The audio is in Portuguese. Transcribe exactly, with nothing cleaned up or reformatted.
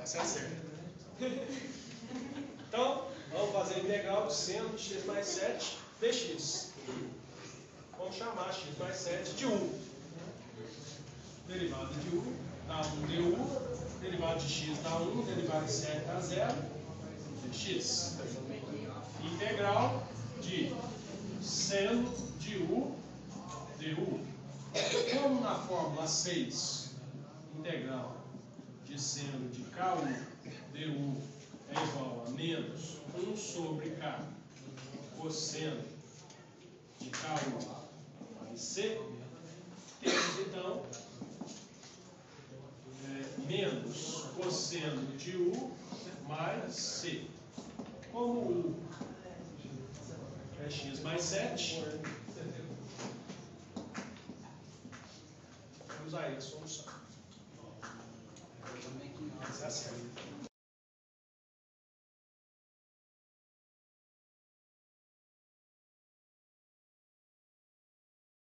Essa é certa. Então, vamos fazer a integral de seno de x mais sete dx. Vamos chamar x mais sete de u. Derivada de u dá um du, derivada de x dá um, derivada de sete dá zero, dx. Integral de seno de u du. Como na fórmula seis, integral de seno de k um du é igual a menos um sobre k cosseno de k um mais c, temos então é, menos cosseno de u mais c. Como u é x mais sete, vamos aí a solução. Essa é a certa.